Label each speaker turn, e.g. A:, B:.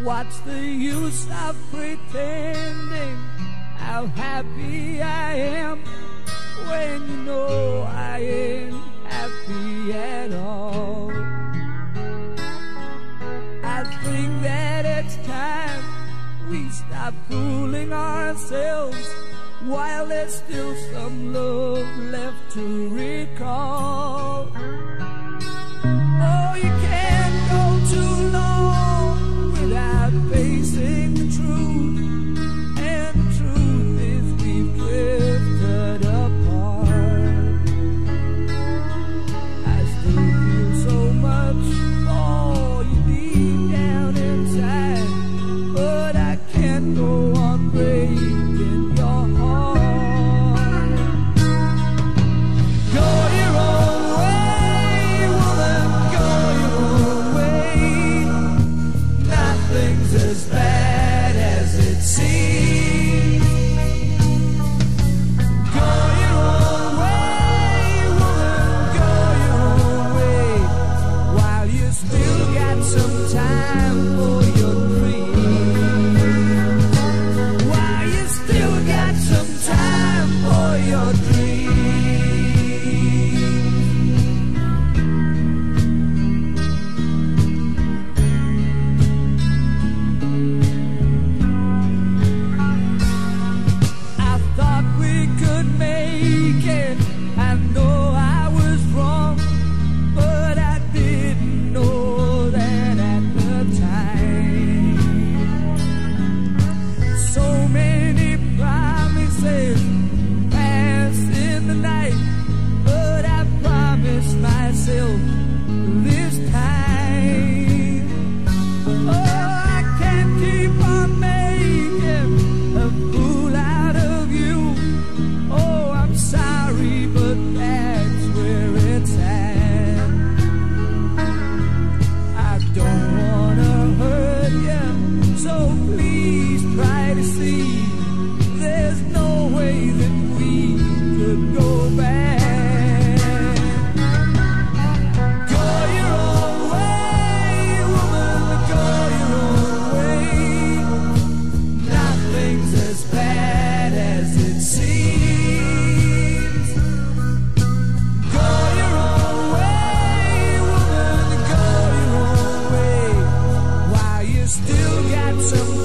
A: What's the use of pretending how happy I am when you know I ain't happy at all? I think that it's time we stop fooling ourselves while there's still some love left to recall. Oh, you can't go too long without facing the truth, and the truth is we've drifted apart. I still feel so much for you deep down inside, but I can't go on breaking your heart. Go your own way, woman, go your own way. Nothing's as bad as it seems. Go your own way, woman, go your own way, while you still got some time for your dreams. While you still got some time for your dreams. I thought we could make it. I know I was wrong, but I didn't know that at the time. So many promises passed in the night, but I promised myself this time. Oh, I can't keep on making a fool out of you. Oh, I'm sorry, but that's where it's at. I don't wanna hurt you, so please try to see there's no way that we could go back. Go your own way, woman, go your own way. Nothing's as bad as it seems. Go your own way, woman, go your own way, while you still got some